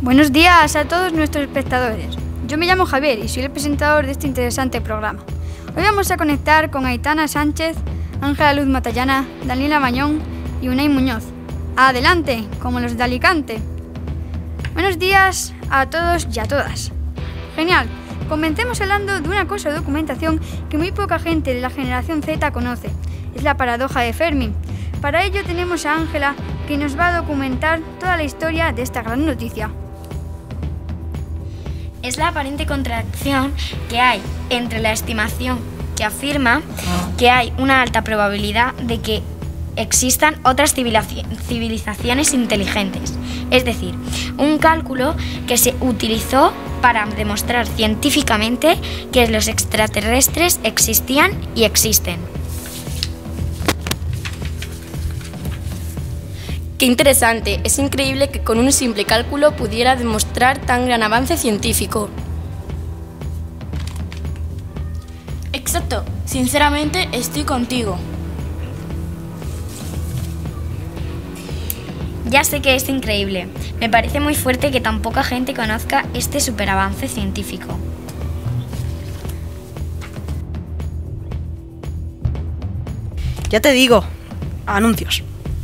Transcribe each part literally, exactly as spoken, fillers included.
Buenos días a todos nuestros espectadores. Yo me llamo Javier y soy el presentador de este interesante programa. Hoy vamos a conectar con Aitana Sánchez, Ángela Luz Matallana, Daniela Mañón y Unai Muñoz. Adelante, como los de Alicante. Buenos días a todos y a todas. Genial, comencemos hablando de una cosa de documentación que muy poca gente de la generación Z conoce. Es la paradoja de Fermi. Para ello tenemos a Ángela, que nos va a documentar toda la historia de esta gran noticia. Es la aparente contradicción que hay entre la estimación que afirma que hay una alta probabilidad de que existan otras civilizaciones inteligentes. Es decir, un cálculo que se utilizó para demostrar científicamente que los extraterrestres existían y existen. ¡Qué interesante! Es increíble que con un simple cálculo pudiera demostrar tan gran avance científico. Exacto. Sinceramente, estoy contigo. Ya sé que es increíble. Me parece muy fuerte que tan poca gente conozca este superavance científico. Ya te digo, anuncios.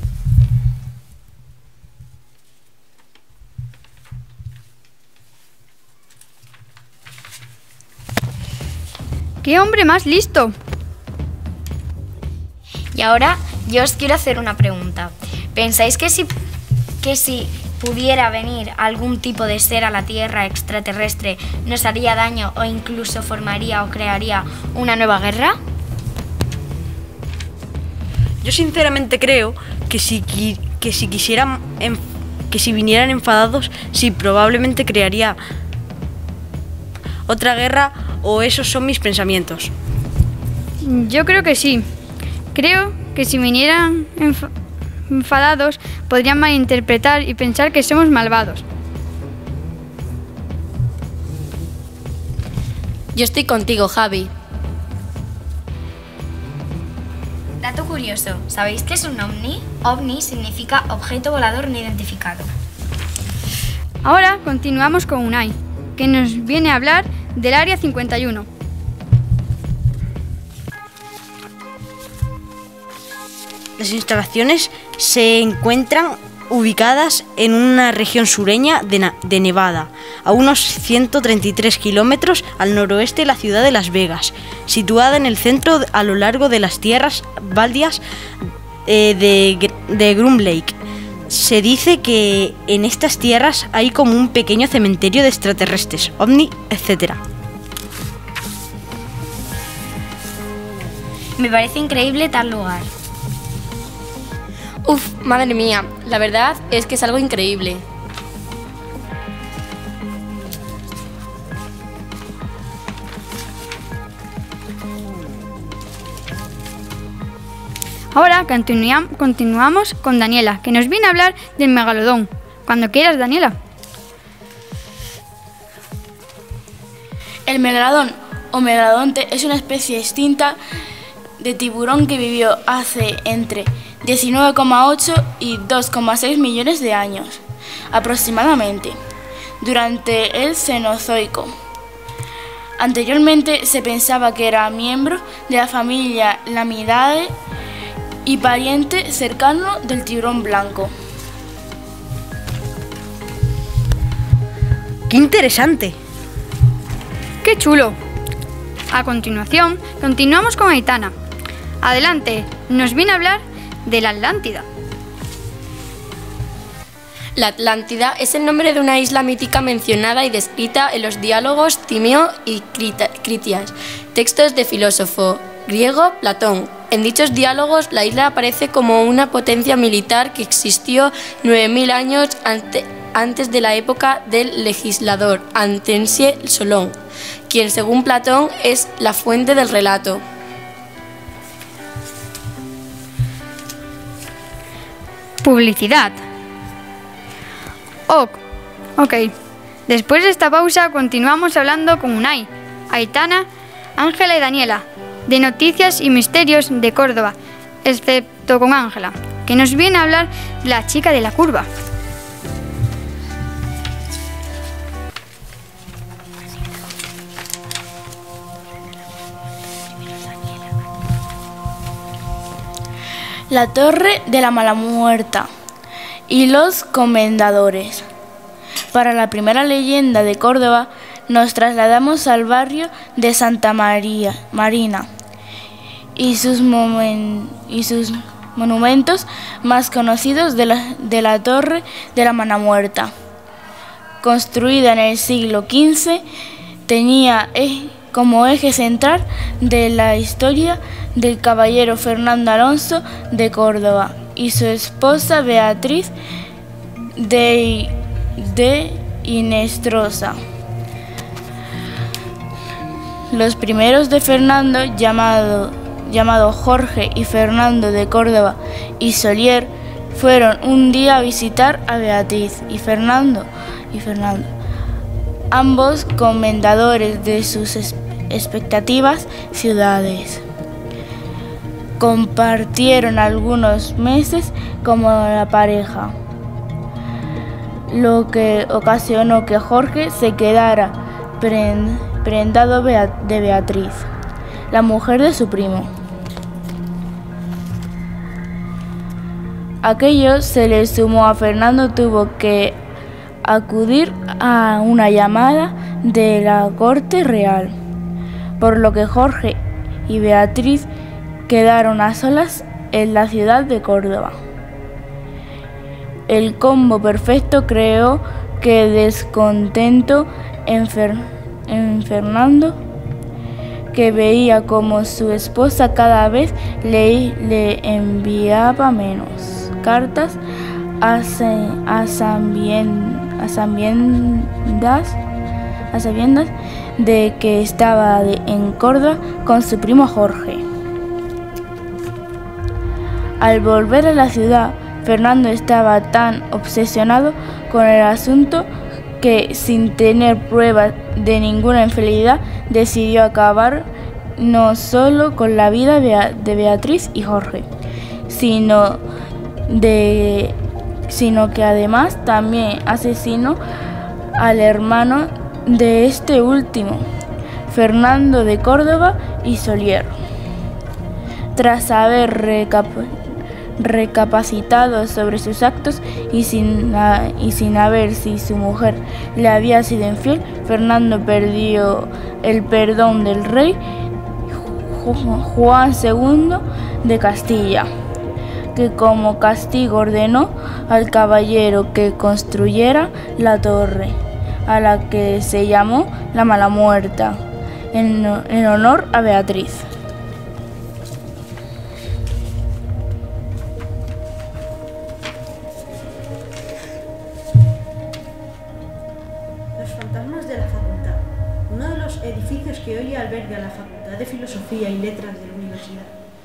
¡Qué hombre más listo! Y ahora yo os quiero hacer una pregunta. ¿Pensáis que si, que si pudiera venir algún tipo de ser a la Tierra extraterrestre nos haría daño o incluso formaría o crearía una nueva guerra? Yo sinceramente creo que si, que si quisieran, que si vinieran enfadados, sí, probablemente crearía otra guerra, o esos son mis pensamientos. Yo creo que sí. Creo que si vinieran enf enfadados podrían malinterpretar y pensar que somos malvados. Yo estoy contigo, Javi. Dato curioso, ¿sabéis qué es un ovni? OVNI significa objeto volador no identificado. Ahora continuamos con Unai, que nos viene a hablar del Área cincuenta y uno. Las instalaciones se encuentran ubicadas en una región sureña de, de Nevada, a unos ciento treinta y tres kilómetros al noroeste de la ciudad de Las Vegas, situada en el centro a lo largo de las tierras baldías eh, de, de Groom Lake. Se dice que en estas tierras hay como un pequeño cementerio de extraterrestres, ovni, etcétera. Me parece increíble tal lugar. Uf, madre mía, la verdad es que es algo increíble. Ahora continuamos con Daniela, que nos viene a hablar del megalodón. Cuando quieras, Daniela. El megalodón o megalodonte es una especie extinta de tiburón que vivió hace entre diecinueve coma ocho y dos coma seis millones de años, aproximadamente, durante el Cenozoico. Anteriormente se pensaba que era miembro de la familia Lamidae y pariente cercano del tiburón blanco. ¡Qué interesante! ¡Qué chulo! A continuación, continuamos con Aitana. Adelante, nos viene a hablar de la Atlántida. La Atlántida es el nombre de una isla mítica mencionada y descrita en los diálogos Timeo y Critias, textos de filósofo griego Platón. En dichos diálogos, la isla aparece como una potencia militar que existió nueve mil años ante, antes de la época del legislador Antensie Solón, quien según Platón es la fuente del relato. Publicidad. Ok, ok. Después de esta pausa continuamos hablando con Unai, Aitana, Ángela y Daniela, de noticias y misterios de Córdoba, excepto con Ángela, que nos viene a hablar de la chica de la curva. La Torre de la Mala Muerta y los Comendadores. Para la primera leyenda de Córdoba nos trasladamos al barrio de Santa María Marina y sus, momen, y sus monumentos más conocidos de la, de la Torre de la Mala Muerta. Construida en el siglo quince, tenía como eje central de la historia del caballero Fernando Alonso de Córdoba y su esposa Beatriz de, de Hinestrosa. Los primeros de Fernando, llamado, llamado Jorge y Fernando de Córdoba y Solier, fueron un día a visitar a Beatriz y Fernando, y Fernando, ambos comendadores de sus expectativas ciudades. Compartieron algunos meses como la pareja, lo que ocasionó que Jorge se quedara prendado de Beatriz, la mujer de su primo. Aquello se le sumó a Fernando, tuvo que acudir a una llamada de la corte real, por lo que Jorge y Beatriz quedaron a solas en la ciudad de Córdoba. El combo perfecto creó que descontento en, Fer, en Fernando, que veía como su esposa cada vez le, le enviaba menos cartas a, a, Sambien, a, Sambiendas, a sabiendas de que estaba de, en Córdoba con su primo Jorge. Al volver a la ciudad, Fernando estaba tan obsesionado con el asunto que, sin tener pruebas de ninguna infidelidad, decidió acabar no solo con la vida de Beatriz y Jorge, sino, de, sino que además también asesinó al hermano de este último, Fernando de Córdoba y Solier. Tras haber recap recapacitado sobre sus actos y sin, y sin haber si su mujer le había sido infiel, Fernando perdió el perdón del rey Juan segundo de Castilla, que como castigo ordenó al caballero que construyera la torre, a la que se llamó la Mala Muerta, en, en honor a Beatriz. Los fantasmas de la facultad, uno de los edificios que hoy alberga la Facultad de Filosofía y Letras de la Universidad.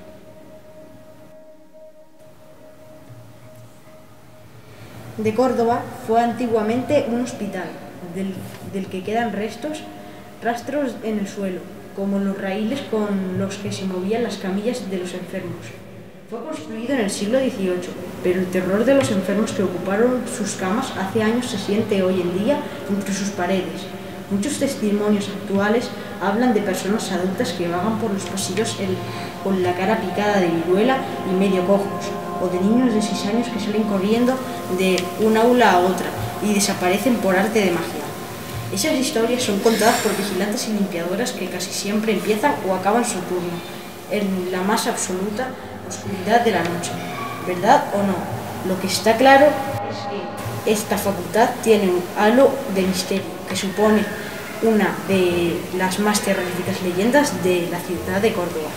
De Córdoba fue antiguamente un hospital, del, del que quedan restos, rastros en el suelo, como los raíles con los que se movían las camillas de los enfermos. Fue construido en el siglo dieciocho, pero el terror de los enfermos que ocuparon sus camas hace años se siente hoy en día entre sus paredes. Muchos testimonios actuales hablan de personas adultas que vagan por los pasillos el, con la cara picada de viruela y medio cojos, o de niños de seis años que salen corriendo de un aula a otra y desaparecen por arte de magia. Esas historias son contadas por vigilantes y limpiadoras que casi siempre empiezan o acaban su turno en la más absoluta oscuridad de la noche. ¿Verdad o no? Lo que está claro es que esta facultad tiene un halo de misterio que supone una de las más terroríficas leyendas de la ciudad de Córdoba.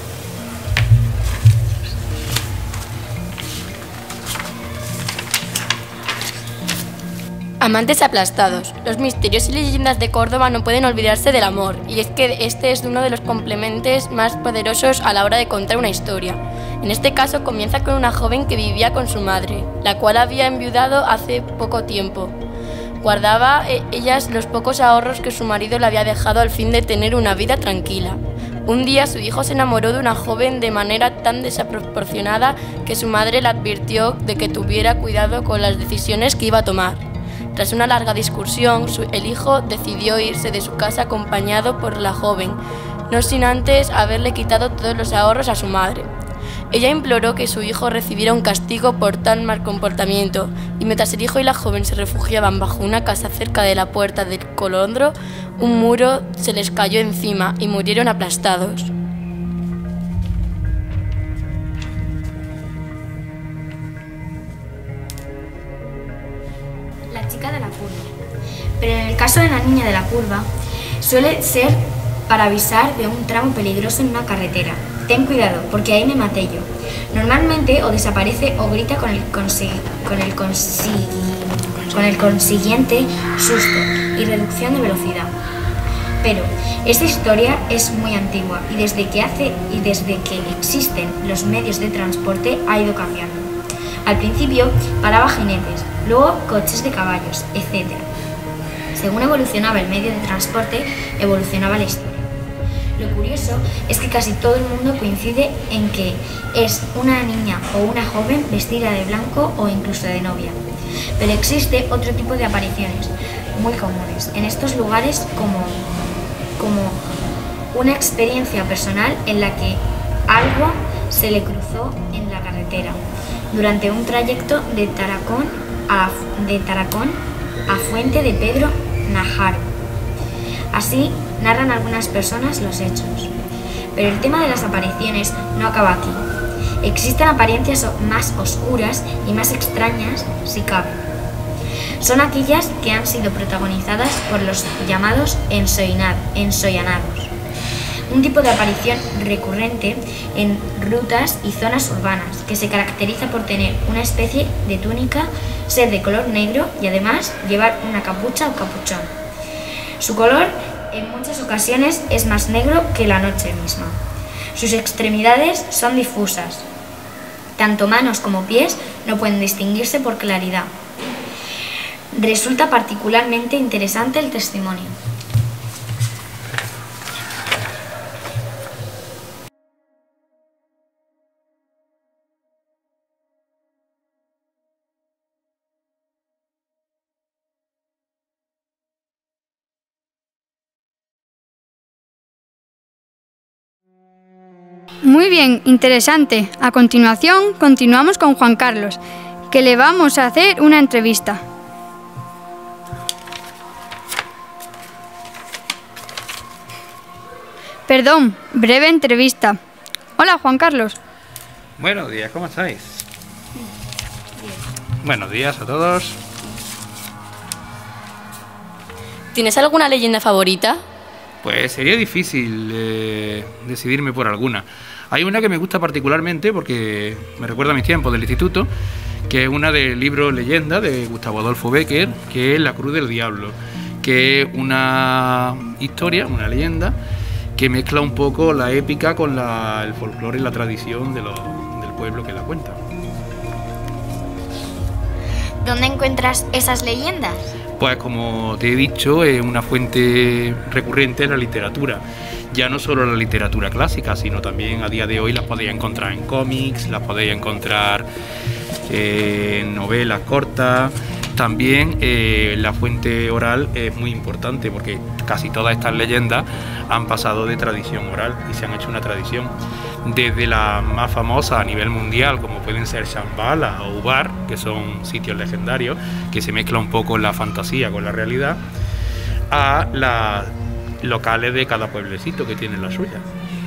Amantes aplastados. Los misterios y leyendas de Córdoba no pueden olvidarse del amor, y es que este es uno de los complementos más poderosos a la hora de contar una historia. En este caso comienza con una joven que vivía con su madre, la cual había enviudado hace poco tiempo. Guardaba ellas los pocos ahorros que su marido le había dejado al fin de tener una vida tranquila. Un día su hijo se enamoró de una joven de manera tan desproporcionada que su madre le advirtió de que tuviera cuidado con las decisiones que iba a tomar. Tras una larga discusión, su, el hijo decidió irse de su casa acompañado por la joven, no sin antes haberle quitado todos los ahorros a su madre. Ella imploró que su hijo recibiera un castigo por tan mal comportamiento, y mientras el hijo y la joven se refugiaban bajo una casa cerca de la puerta del colondro, un muro se les cayó encima y murieron aplastados. La chica de la curva. Pero en el caso de la niña de la curva, suele ser para avisar de un tramo peligroso en una carretera. Ten cuidado, porque ahí me maté yo. Normalmente o desaparece o grita con el, consi con el, consi con el consiguiente susto y reducción de velocidad. Pero esta historia es muy antigua y desde que hace y desde que existen los medios de transporte ha ido cambiando. Al principio paraba jinetes, luego coches de caballos, etcétera. Según evolucionaba el medio de transporte, evolucionaba la historia. Lo curioso es que casi todo el mundo coincide en que es una niña o una joven vestida de blanco o incluso de novia. Pero existe otro tipo de apariciones muy comunes en estos lugares como, como una experiencia personal en la que algo se le cruzó en la carretera durante un trayecto de Taracón a, de Taracón a Fuente de Pedro Nájaro. Así narran algunas personas los hechos. Pero el tema de las apariciones no acaba aquí. Existen apariencias más oscuras y más extrañas, si cabe. Son aquellas que han sido protagonizadas por los llamados ensoñanados. Un tipo de aparición recurrente en rutas y zonas urbanas, que se caracteriza por tener una especie de túnica, ser de color negro y además llevar una capucha o capuchón. Su color en muchas ocasiones es más negro que la noche misma. Sus extremidades son difusas. Tanto manos como pies no pueden distinguirse por claridad. Resulta particularmente interesante el testimonio. Muy bien, interesante. A continuación, continuamos con Juan Carlos, que le vamos a hacer una entrevista. Perdón, breve entrevista. Hola, Juan Carlos. Buenos días, ¿cómo estáis? Buenos días a todos. ¿Tienes alguna leyenda favorita? Pues sería difícil eh, decidirme por alguna. Hay una que me gusta particularmente porque me recuerda a mis tiempos del instituto, que es una del libro Leyenda de Gustavo Adolfo Bécquer, que es La Cruz del Diablo, que es una historia, una leyenda, que mezcla un poco la épica con la, el folclore y la tradición de lo, del pueblo que la cuenta. ¿Dónde encuentras esas leyendas? Pues como te he dicho, es una fuente recurrente en la literatura. Ya no solo la literatura clásica, sino también a día de hoy las podéis encontrar en cómics, las podéis encontrar en novelas cortas. También eh, la fuente oral es muy importante porque casi todas estas leyendas han pasado de tradición oral y se han hecho una tradición. Desde las más famosas a nivel mundial, como pueden ser Shambhala o Ubar, que son sitios legendarios, que se mezcla un poco la fantasía con la realidad, a las locales de cada pueblecito que tienen la suya.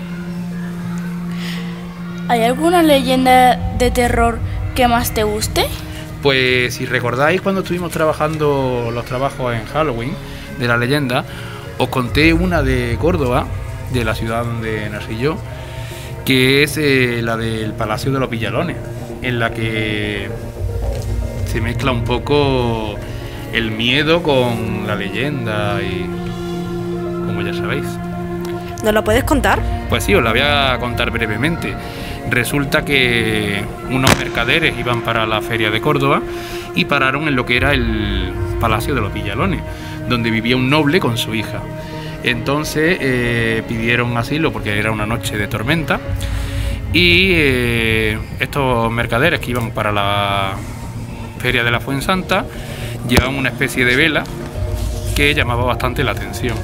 ¿Hay alguna leyenda de terror que más te guste? Pues si recordáis cuando estuvimos trabajando los trabajos en Halloween de la leyenda, os conté una de Córdoba, de la ciudad donde nací yo, que es eh, la del Palacio de los Villalones, en la que se mezcla un poco el miedo con la leyenda y como ya sabéis. ¿Nos lo puedes contar? Pues sí, os la voy a contar brevemente. Resulta que unos mercaderes iban para la feria de Córdoba y pararon en lo que era el Palacio de los Villalones, donde vivía un noble con su hija. Entonces eh, pidieron asilo porque era una noche de tormenta y eh, estos mercaderes que iban para la feria de la Fuensanta llevaban una especie de vela que llamaba bastante la atención.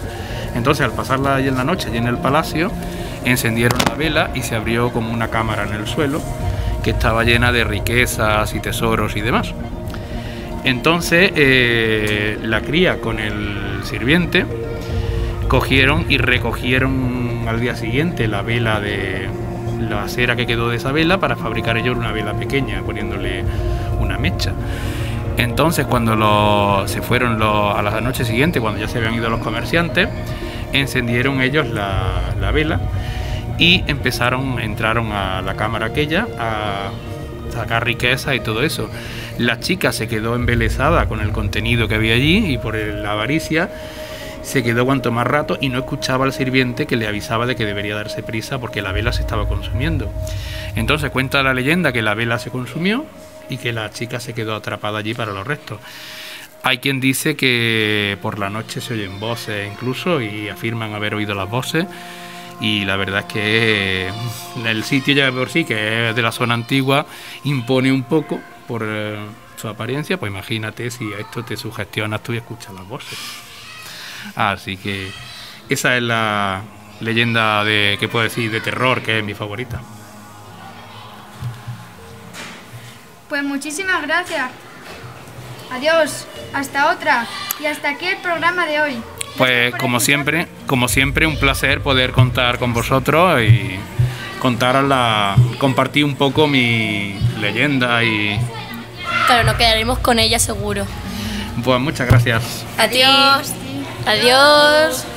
Entonces, al pasarla allí en la noche, allí en el palacio, encendieron la vela y se abrió como una cámara en el suelo que estaba llena de riquezas y tesoros y demás. Entonces, eh, la cría con el sirviente cogieron y recogieron al día siguiente la vela de la cera que quedó de esa vela para fabricar ellos una vela pequeña, poniéndole una mecha. Entonces, cuando lo, se fueron lo, a la noche siguiente, cuando ya se habían ido los comerciantes, encendieron ellos la, la vela y empezaron, entraron a la cámara aquella a sacar riqueza y todo eso. La chica se quedó embelesada con el contenido que había allí y por la avaricia se quedó cuanto más rato y no escuchaba al sirviente que le avisaba de que debería darse prisa porque la vela se estaba consumiendo. Entonces cuenta la leyenda que la vela se consumió y que la chica se quedó atrapada allí para los restos. Hay quien dice que por la noche se oyen voces incluso y afirman haber oído las voces, y la verdad es que el sitio ya por sí, que es de la zona antigua, impone un poco por eh, su apariencia. Pues imagínate si a esto te sugestionas tú y escuchas las voces. Así que esa es la leyenda de, que puedo decir, de terror, que es mi favorita. Pues muchísimas gracias. Adiós, hasta otra. Y hasta aquí el programa de hoy. Pues como siempre, como siempre, un placer poder contar con vosotros y contaros la, compartir un poco mi leyenda y... Claro, nos quedaremos con ella seguro. Pues muchas gracias. Adiós. Adiós.